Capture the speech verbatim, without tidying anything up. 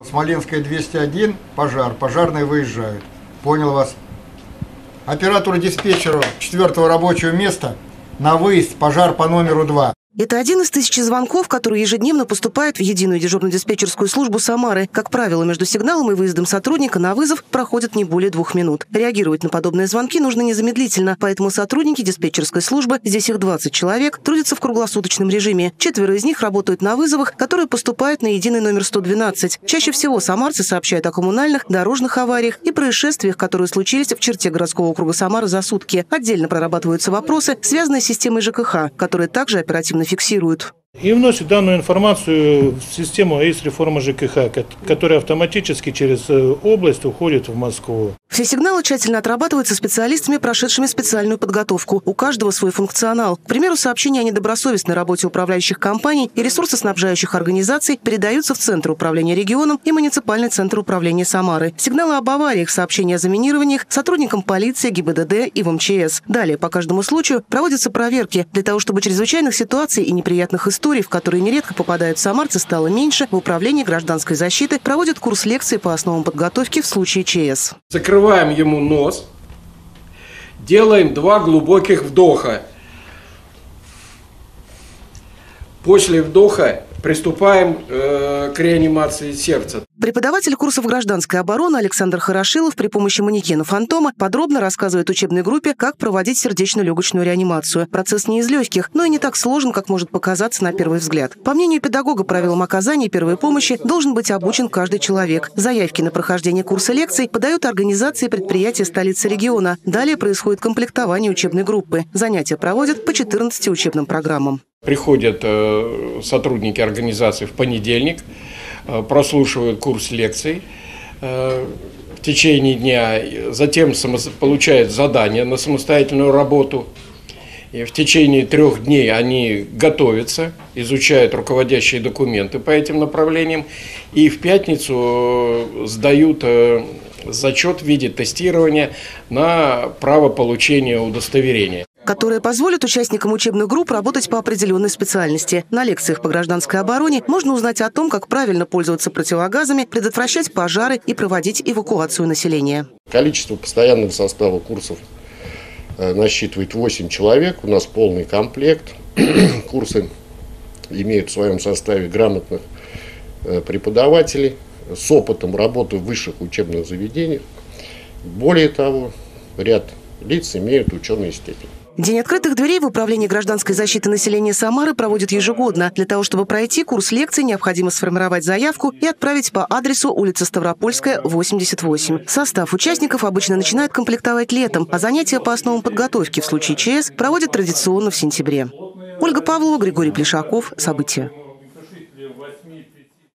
Смоленская двести один, пожар, пожарные выезжают. Понял вас. Оператору диспетчеру четвертого рабочего места на выезд, пожар по номеру два. Это один из тысячи звонков, которые ежедневно поступают в единую дежурно-диспетчерскую службу Самары. Как правило, между сигналом и выездом сотрудника на вызов проходит не более двух минут. Реагировать на подобные звонки нужно незамедлительно, поэтому сотрудники диспетчерской службы, здесь их двадцать человек, трудятся в круглосуточном режиме. Четверо из них работают на вызовах, которые поступают на единый номер сто двенадцать. Чаще всего самарцы сообщают о коммунальных, дорожных авариях и происшествиях, которые случились в черте городского округа Самары за сутки. Отдельно прорабатываются вопросы, связанные с системой ЖКХ, которые также оперативно фиксируют. И вносит данную информацию в систему АИС реформа ЖКХ, которая автоматически через область уходит в Москву. Все сигналы тщательно отрабатываются специалистами, прошедшими специальную подготовку. У каждого свой функционал. К примеру, сообщения о недобросовестной работе управляющих компаний и ресурсоснабжающих организаций передаются в Центр управления регионом и муниципальный центр управления Самары. Сигналы об авариях, сообщения о заминированиях сотрудникам полиции, ГИБДД и в эм че эс. Далее по каждому случаю проводятся проверки для того, чтобы чрезвычайных ситуаций и неприятных историй, в которые нередко попадают самарцы, стало меньше. В управлении гражданской защиты проводят курс лекций по основам подготовки в случае ЧС. Закрываем ему нос, делаем два глубоких вдоха. После вдоха приступаем э, к реанимации сердца. Преподаватель курсов гражданской обороны Александр Хорошилов при помощи манекена «Фантома» подробно рассказывает учебной группе, как проводить сердечно-легочную реанимацию. Процесс не из легких, но и не так сложен, как может показаться на первый взгляд. По мнению педагога, правилам оказания первой помощи должен быть обучен каждый человек. Заявки на прохождение курса лекций подают организации и предприятия столицы региона. Далее происходит комплектование учебной группы. Занятия проводят по четырнадцати учебным программам. Приходят э, сотрудники организации в понедельник, э, прослушивают курс лекций э, в течение дня, затем само, получают задания на самостоятельную работу. И в течение трех дней они готовятся, изучают руководящие документы по этим направлениям и в пятницу сдают э, зачет в виде тестирования на право получения удостоверения, которые позволят участникам учебных групп работать по определенной специальности. На лекциях по гражданской обороне можно узнать о том, как правильно пользоваться противогазами, предотвращать пожары и проводить эвакуацию населения. Количество постоянного состава курсов насчитывает восемь человек. У нас полный комплект. Курсы имеют в своем составе грамотных преподавателей с опытом работы в высших учебных заведениях. Более того, ряд лиц имеют ученые степени. День открытых дверей в Управлении гражданской защиты населения Самары проводят ежегодно. Для того, чтобы пройти курс лекций, необходимо сформировать заявку и отправить по адресу улица Ставропольская, восемьдесят восемь. Состав участников обычно начинают комплектовать летом, а занятия по основам подготовки в случае ЧС проводят традиционно в сентябре. Ольга Павлова, Григорий Плешаков. События.